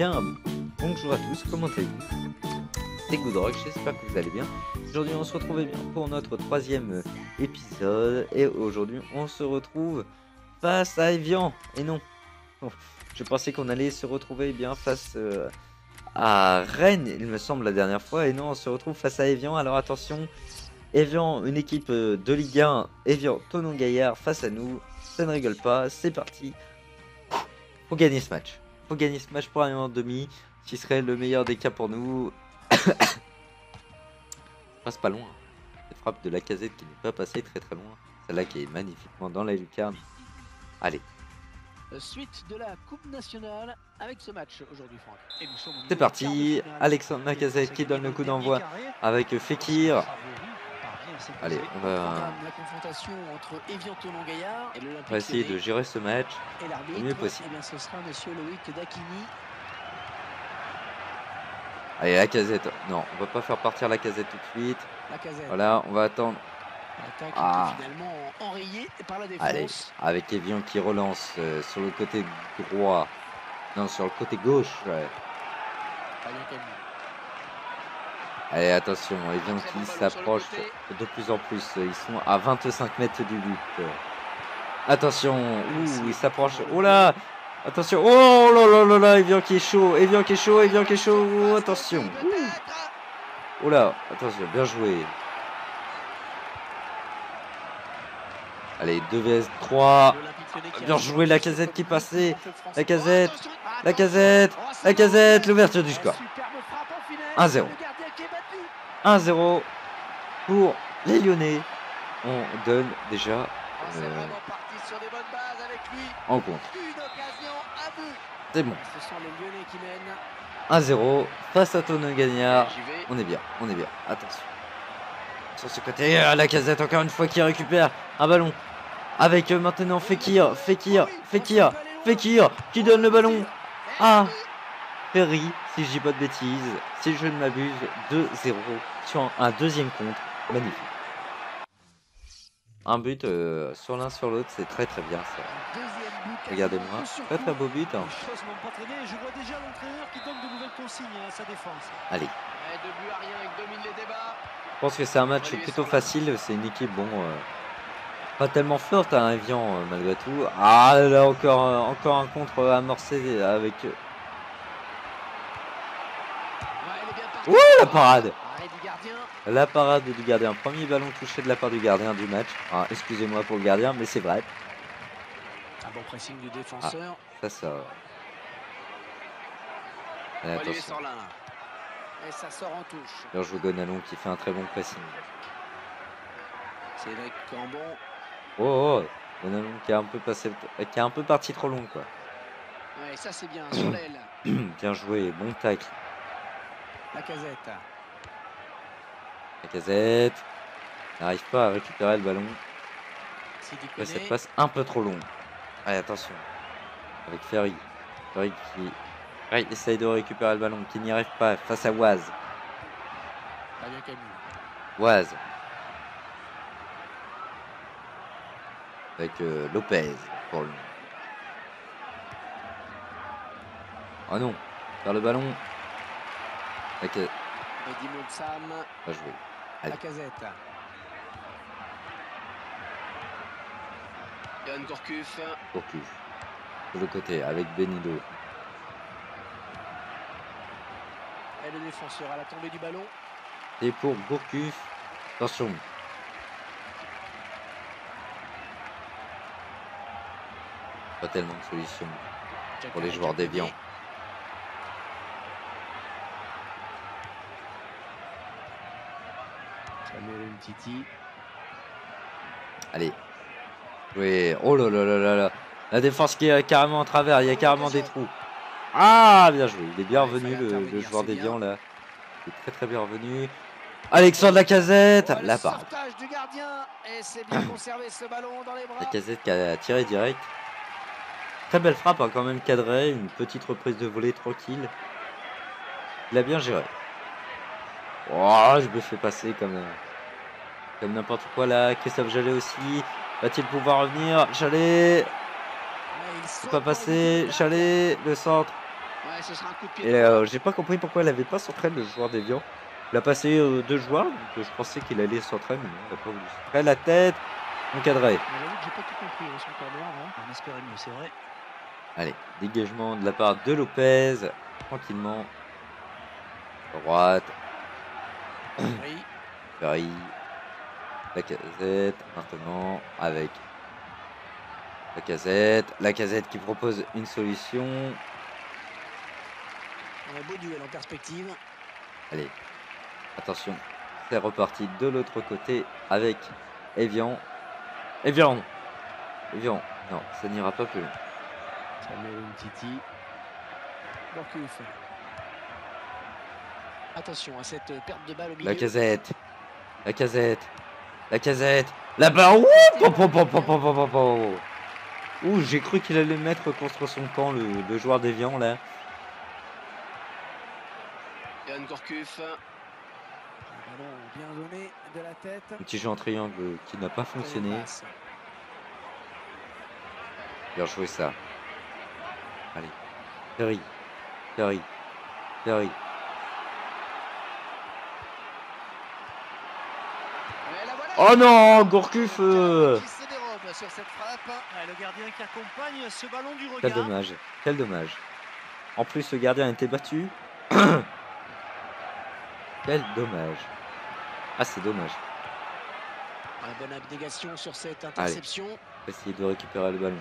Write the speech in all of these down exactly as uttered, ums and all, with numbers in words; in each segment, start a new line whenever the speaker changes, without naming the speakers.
bien, bonjour à tous, comment allez-vous? C'est Goodrock, j'espère que vous allez bien. Aujourd'hui on se retrouve eh bien pour notre troisième épisode et aujourd'hui on se retrouve face à Evian. Et non, bon, je pensais qu'on allait se retrouver eh bien face euh, à Rennes, il me semble la dernière fois, et non, on se retrouve face à Evian. Alors attention, Evian, une équipe de Ligue un, Evian Thonon-Gaillard face à nous, ça ne rigole pas, c'est parti. Faut gagner ce match. Faut gagner ce match pour aller en demi, ce qui serait le meilleur des cas pour nous. Passe pas loin. Cette frappe de Lacazette qui n'est pas passée très très loin. Celle-là qui est magnifiquement dans la lucarne. Allez.
Suite de la Coupe nationale avec ce match aujourd'hui, Franck.
C'est parti. Alexandre Lacazette qui donne le coup d'envoi avec Fekir. Allez, on va... on va essayer de gérer ce match le mieux possible.
Eh bien, ce sera Monsieur Loïc Dakini.
Allez, Lacazette. Non, on va pas faire partir Lacazette tout de suite. Voilà, on va attendre.
Ah. Finalement enrayé par la défense.
Allez, avec Evian qui relance euh, sur le côté droit. Non, sur le côté gauche. Ouais. Allez, attention, Evian qui s'approche de plus en plus. Ils sont à vingt-cinq mètres du but. Attention, ouh, il s'approche. Oh là, attention. Oh là là là là, Evian qui est chaud. Evian qui est chaud, Evian qui est chaud. Oh, attention. Oh là, attention, bien joué. Allez, deux vs trois. Bien joué, Lacazette qui passait. Lacazette, Lacazette, Lacazette, l'ouverture du score. un zéro. un zéro pour les Lyonnais. On donne déjà euh, en compte. C'est bon. un zéro face à Thonon-Gaillard. On est bien, on est bien. Attention. Sur ce côté, Lacazette encore une fois qui récupère un ballon. Avec euh, maintenant Fekir, Fekir, Fekir, Fekir qui donne le ballon à Ferry, si je dis pas de bêtises, si je ne m'abuse, deux zéro sur un deuxième compte. Magnifique. Un but euh, sur l'un sur l'autre, c'est très très bien ça. Regardez-moi, très très beau but. Hein. Allez. Je pense que c'est un match plutôt facile, c'est une équipe bon... Euh, pas tellement forte à Evian euh, malgré tout. Ah là encore, euh, encore un contre amorcé avec... Ouh la parade. La parade du gardien. Premier ballon touché de la part du gardien du match. Ah, excusez-moi pour le gardien, mais c'est vrai.
Un bon pressing du défenseur.
Ah, ça, ça... Et attention.
Et ça sort en touche.
Bien joué Gonalon qui fait un très bon pressing.
Cédric Cambon.
Oh, oh, Gonalon qui a un peu passé, qui a un peu parti trop long quoi.
Ouais, ça c'est bien sur l'aile.
Bien joué, bon tacle.
Lacazette.
Lacazette n'arrive pas à récupérer le ballon. Ouais, cette passe un peu trop longue. Allez, attention. Avec Ferry. Ferry qui ouais, essaye de récupérer le ballon, qui n'y arrive pas face à Waz. Waz. Avec euh, Lopez pour le. Oh non, vers le ballon. Avec. Euh... Pas joué. Allez.
Yann Gourcuff.
Gourcuff. De l'autre côté avec Benido.
Et le défenseur à la tombée du ballon.
Et pour Gourcuff. Attention. Pas tellement de solutions pour les joueurs d'Evian. Allez. Oui. Oh là là là là là. La défense qui est carrément en travers. Il y a carrément des trous. Ah, bien joué. Il est bien revenu le, le joueur d'Evian là. Il est très très bien revenu. Alexandre Lacazette. La part. Lacazette qui a tiré direct. Très belle frappe, hein, quand même cadrée, une petite reprise de volée tranquille. Il a bien géré. Oh, je me fais passer comme, euh, comme n'importe quoi là. Christophe Jallet aussi. Va-t-il pouvoir revenir? Jallet. C'est pas passé. Jallet, le centre.
Ouais, ce sera un coup de pied
Et
droit.
euh, j'ai pas compris pourquoi il avait pas centré le joueur d'Evian. Il a passé euh, deux joueurs, donc euh, je pensais qu'il allait centrer, mais non, il a pas voulu. Centrer la tête, encadré.
Mais j'avoue que j'ai pas tout compris hein, son corner. Hein.
On espérait mieux, c'est vrai.
Allez, dégagement de la part de Lopez, tranquillement. Droite,
Oui.
Ferry, la casette, maintenant avec la casette. La casette qui propose une solution.
Un beau duel en perspective.
Allez, attention, c'est reparti de l'autre côté avec Evian. Evian Evian, non, ça n'ira pas plus loin.
Samuel Umtiti. Gourcuff. Attention à cette perte de balle au milieu.
La casette, la casette, la casette, là-bas. Ouh, pom, pom, pom, pom, pom, pom, pom, pom. Ouh, j'ai cru qu'il allait mettre contre son camp le, le joueur d'Evian là.
Yann Gourcuff.
Un ballon bien donné de la tête.
Un petit jeu en triangle qui n'a pas fonctionné.
Passe.
Bien joué ça. Allez, Ferry, Ferry, Ferry.
Et la voilà.
Oh non, Gourcuff euh...
Qui se dérobe sur cette frappe.
Ouais, le gardien qui accompagne ce ballon du
Quel
regard.
dommage, quel dommage. En plus, le gardien a été battu. Quel dommage. Ah, c'est dommage.
Une bonne abnégation sur cette interception.
Essayer de récupérer le ballon.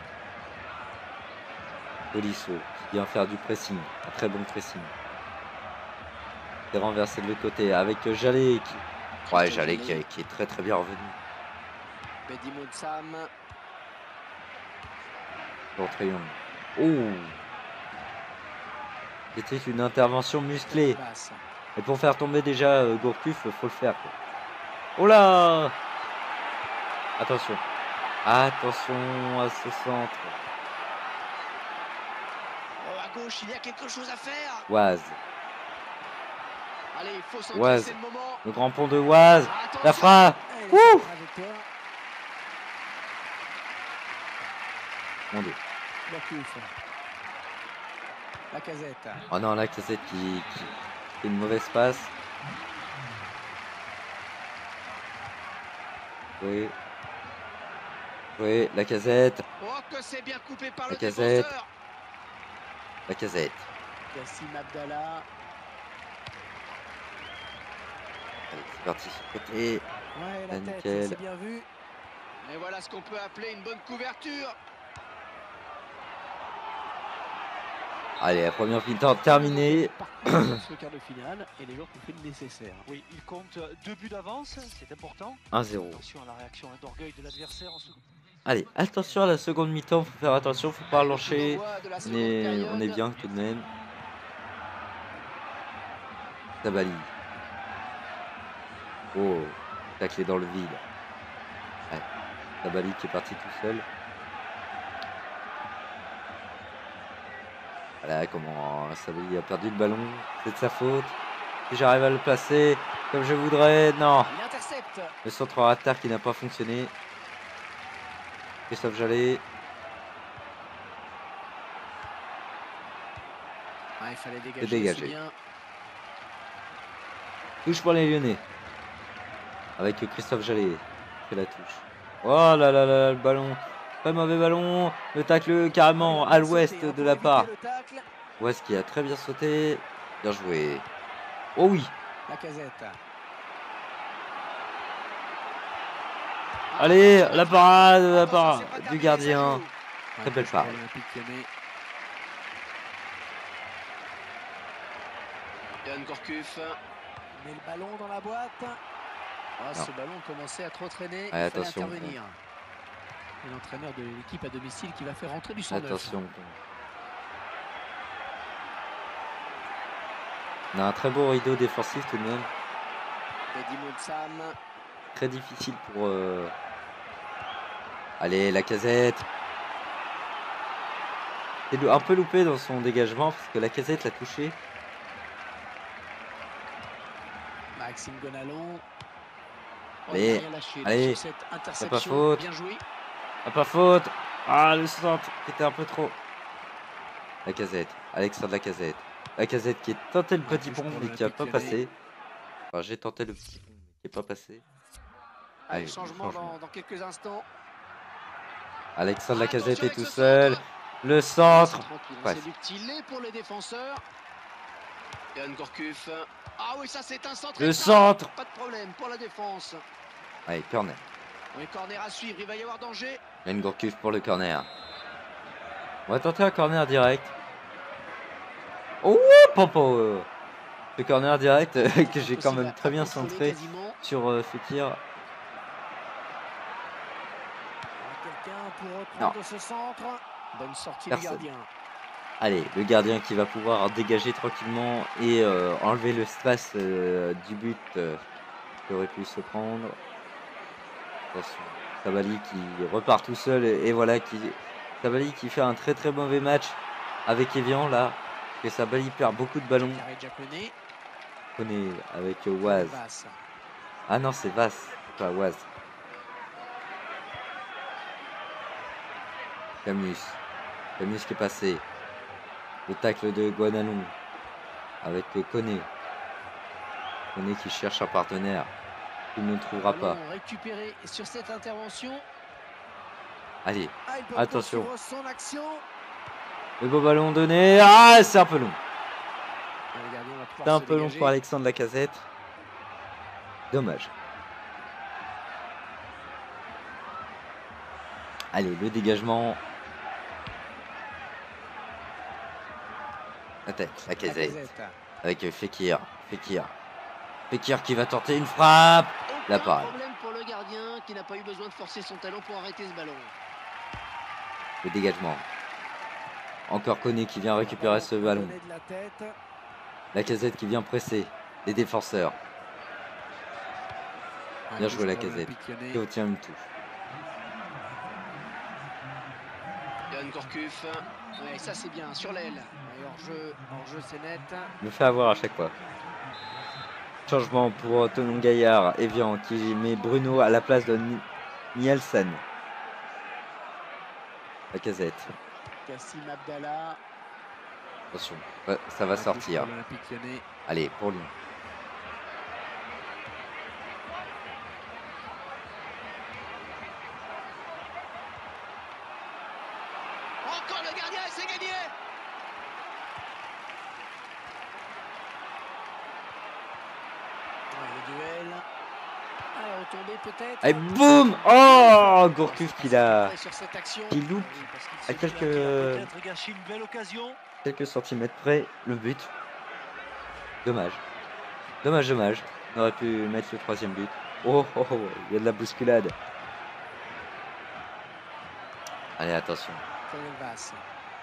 Tolisso qui vient faire du pressing, un très bon pressing. C'est renversé de l'autre côté avec Jallet qui... Ouais, Jallet qui, est- qui est très très bien revenu.
Mehdi Moussam.
Pour triangle. Oh, c'était une intervention musclée.
Passe.
Et pour faire tomber déjà euh, Gourcuff, faut le faire. Quoi. Oh là! Attention. Attention à ce centre.
Oh, à gauche, il y a quelque chose à faire.
Oise.
Allez, il faut s'en
Oise.
c'est le moment.
Le grand pont de Oise.
Attention.
La frappe.
Allez,
Ouh.
sur la trajectoire.
Mon Dieu.
Gourcuff. La casette.
Oh non, la cassette qui, qui fait une mauvaise passe. Oui. Oui, la casette.
Oh, que c'est bien coupé par
La
le
Casette.
défenseur.
La casette.
Kassim Abdallah.
Allez, c'est parti. Côté.
Ouais, la
Ah,
tête,
nickel.
c'est bien vu.
Et voilà ce qu'on peut appeler une bonne couverture.
Allez, la première mi-temps terminée.
Ce quart de finale et les joueurs qui ont fait le nécessaire.
Oui, il compte deux buts d'avance, c'est important.
un zéro.
Attention à la réaction d'orgueil de l'adversaire. En ce...
Allez, attention à la seconde mi-temps. Faut faire attention, faut pas lâcher.
Coup d'envoi de la
On
seconde
est,
période.
on est bien tout de même. Sabali. Oh, taclé dans le vide. Ouais. Sabali qui est parti tout seul. Voilà comment Sabali a perdu le ballon. C'est de sa faute. Si j'arrive à le placer comme je voudrais, non.
Il intercepte.
Le centre à terre qui n'a pas fonctionné. Christophe Jallet.
Ah, il fallait dégager.
dégagé.
c'est bien.
Touche pour les Lyonnais. Avec Christophe Jallet. Fait la touche. Oh là là là, le ballon. Très mauvais ballon. Le tacle carrément à l'ouest de la part.
Le tacle.
Ouest qui a très bien sauté. Bien joué. Oh oui.
La casette.
Allez, la parade, la
Attention,
parade
c'est pas
du
terminé,
gardien.
ça joue.
Très belle parade.
Olympique Lyonnais.
Yann Gourcuff.
Met le ballon dans la boîte.
Ah, ce ballon commençait à trop traîner.
Ouais,
il fallait
attention.
intervenir. Et l'entraîneur de l'équipe à domicile qui va faire rentrer du cent neuf.
Attention. On a un très beau rideau défensif tout de même.
Mehdi Moussam.
Très difficile pour... euh, Allez, la casette. C'est un peu loupé dans son dégagement parce que la casette l'a touché.
Maxime Gonalon. Oh,
Allez,
il n'a rien lâché
allez,
sur cette
pas
interception.
faute.
Bien joué.
Ah, pas faute. Ah, le centre qui était un peu trop. Lacazette. Alexandre Lacazette. Lacazette qui a tenté le
Un
petit
touche
pont
pour
mais qui a
l'Olympique
pas
Lyonnais.
passé. Enfin, j'ai tenté le petit pont mais qui est pas passé.
Allez,
Allez,
changement,
changement.
Dans, dans quelques instants.
Alexandre Lacazette
Attention
est
avec
tout
ce
seul.
centre.
Le
C'est
centre.
tranquille, hein,
Ouais.
c'est du petit lait pour les défenseurs. Yann Gourcuff. Ah oui, ça c'est un centre.
Le
extra.
centre.
Pas de problème pour la défense.
Allez, corner.
Oui, corner à suivre, il va y avoir danger.
Yann Gourcuff pour le corner. On va tenter un corner direct. Oh, popo. Le corner direct euh, que j'ai quand même très bien centré sur euh, Fekir.
Quelqu'un pour reprendre ce centre.
Bonne sortie
Personne.
du gardien.
Allez, le gardien qui va pouvoir dégager tranquillement et euh, enlever le stress euh, du but euh, qui aurait pu se prendre. Attention, Sabali qui repart tout seul et, et voilà qui Sabali qui fait un très très mauvais match avec Evian là. Et Sabali perd beaucoup de ballons.
Carré Jaconé.
Connaît avec euh, Waz.
Vasse.
Ah non, c'est Vas, c'est pas Waz. Camus. Camus qui est passé. Le tacle de Guanalon avec Koné. Koné qui cherche un partenaire. Il ne trouvera pas.
Ballon récupéré sur cette intervention.
Allez,
Ah, il peut
attention.
poursuivre son action.
Le beau ballon donné. Ah, c'est un peu long.
Le gardien va pouvoir
C'est un
se
peu long
dégager.
pour Alexandre Lacazette. Dommage. Allez, le dégagement. La tête, Lacazette.
Lacazette.
Avec Fekir. Fekir. Fekir qui va tenter une frappe. La
Aucun
parade.
problème pour le gardien qui n'a pas eu besoin de forcer son talon pour arrêter ce ballon.
Le dégagement. Encore Koné qui vient récupérer ce ballon.
Donné de la tête.
Lacazette qui vient presser les défenseurs.
Un
Bien
touche
joué
pour
Lacazette.
l'Olympique Lyonnais.
Qui obtient une touche.
Yann Gourcuff. Ouais, ça c'est bien, sur l'aile.
Et hors-jeu, hors-jeu, c'est net.
Me fait avoir à chaque fois. Changement pour Tonon Gaillard. Evian qui met Bruno à la place de Ni- Nielsen. Lacazette.
Kassim Abdallah.
Attention, ouais, ça va
Un touche
sortir.
pour l'Olympique Lyonnais.
Allez, pour Lyon.
Encore le gardien et c'est gagné.
Ouais, le duel.
Ah, la retombée peut-être.
Allez, boum. Oh, Gourcuff qui l'a...
Sur cette action.
qui loupe
Oui, parce qu'il
à
se dit qu'il a
quelques,
peut-être gâché une belle occasion.
quelques centimètres près le but. Dommage. Dommage, dommage. On aurait pu mettre le troisième but. Oh, oh, oh, il y a de la bousculade. Allez, attention.
Samuel Vasse.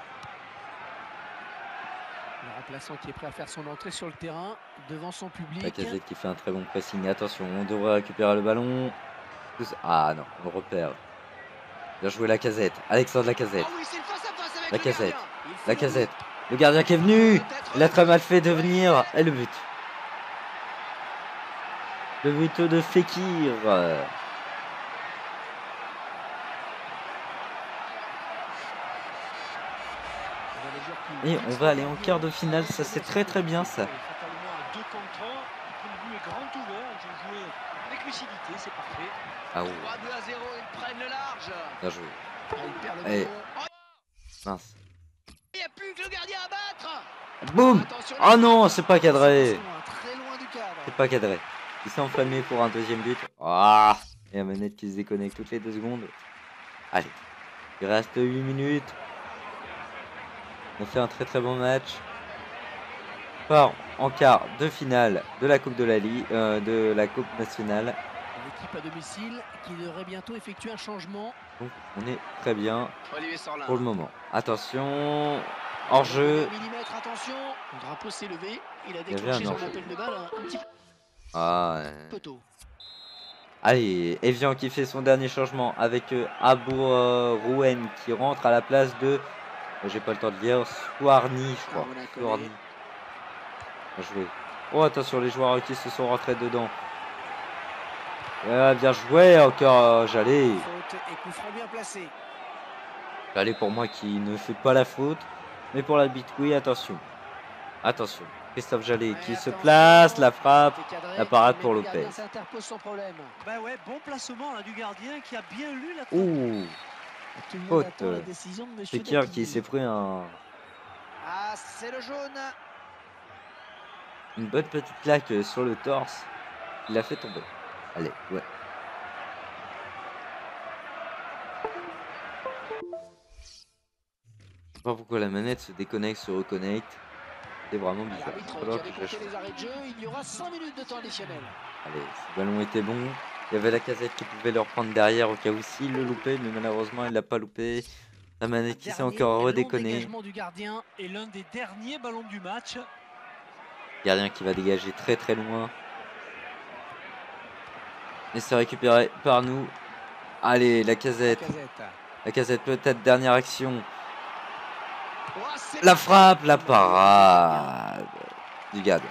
Le remplaçant qui est prêt à faire son entrée sur le terrain devant son public.
Lacazette qui fait un très bon pressing. Attention, on devrait récupérer le ballon. Ah non, on le repère. Bien joué Lacazette. Alexandre Lacazette.
Ah oui, c'est le face à face avec
Lacazette.
le gardien. Il faut
Lacazette. Le gardien qui est venu. Il a très mal fait de venir. Et le but. Le but de Fekir. Et on va aller en quart de finale. Ça c'est très très bien ça.
Fatalement à deux contre un. Le but est grand ouvert. Ils ont joué avec lucidité, c'est parfait.
Ah oui,
trois deux à zéro, ils prennent le large.
bien joué.
Ah, ils perdent le
Allez.
ballon. Oh,
Mince.
il n'y a plus que le gardien à battre.
Boum.
Attention,
Oh non, c'est pas cadré.
Loin, très loin du cadre.
C'est pas cadré. Il s'est enflammé pour un deuxième but. Ah, et la manette qui se déconnecte toutes les deux secondes. Allez, il reste huit minutes. On fait un très très bon match. Part en quart de finale de la Coupe de la Ligue, euh, de la Coupe nationale.
L'équipe à domicile qui devrait bientôt effectuer un changement.
Donc on est très bien
Olivier Sorlin.
pour le moment. Attention, hors jeu.
Millimètre, attention. Le drapeau s'est levé. Il a
y avait
déclenché
un
son
hors-jeu.
appel de balle un, un petit
Ah, euh,
peu tôt.
allez, Evian qui fait son dernier changement avec euh, Abou euh, Rouen qui rentre à la place de, euh, j'ai pas le temps de lire, Souarni, je crois.
Ah, on a collé.
Souarni. Bien joué. Oh, attention, les joueurs qui se sont rentrés dedans. Ouais, bien joué, encore, euh, j'allais.
Faute et coup franc bien placé.
J'allais pour moi qui ne fait pas la faute. Mais pour l'arbitre, oui, attention. Attention. Christophe Jallet qui
Ouais,
se
attention.
place, la frappe,
C'est cadré,
la parade
mais
pour
le
Lopez.
gardien s'interpose sans problème.
Ben ouais, bon placement là, du gardien qui a bien lu la
Ouh,
Tout le monde
faute.
attend la décision de Monsieur
Fekir
Dapini.
qui s'est pris un,
Ah, c'est le jaune.
une bonne petite claque sur le torse. Il l'a fait tomber. Allez, ouais. Je sais pas pourquoi la manette se déconnecte, se reconnecte. C'est vraiment bizarre. Il va
L'arbitre
falloir
qui a
que
décompté
j'achète.
les arrêts de jeu, il y aura cinq minutes de temps additionnel.
Allez, ce ballon était bon. Il y avait la casette qui pouvait le reprendre derrière au cas où s'il le loupait, mais malheureusement il l'a pas loupé. La manette qui s'est
Dernier
encore
long
redéconné.
dégagement du gardien.
et l'un des derniers ballons du match.
Gardien qui va dégager très très loin. Et c'est récupéré par nous. Allez, la casette.
Lacazette.
La casette peut-être dernière action.
Oh, c'est
La frappe, la parade du gardien.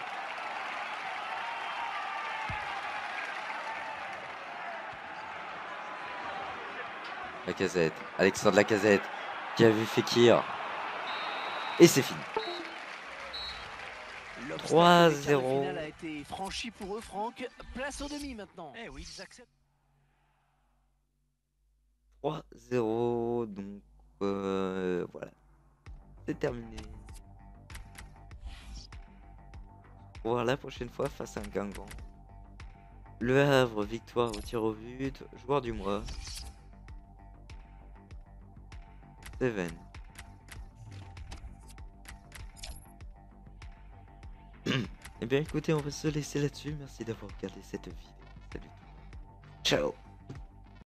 La casette, Alexandre Lacazette qui a vu Fekir. Et c'est fini.
L'obstacle
trois
des quarts de
zéro.
finale a été franchi pour eux, Franck. Place au demi maintenant.
Eh oui, ils acceptent.
trois zéro. Donc euh, voilà. C'est terminé. On va voir la prochaine fois face à un Guingamp. Le Havre, victoire au tir au but. Joueur du mois. Seven. Eh bien écoutez, on va se laisser là-dessus. Merci d'avoir regardé cette vidéo. Salut. Ciao.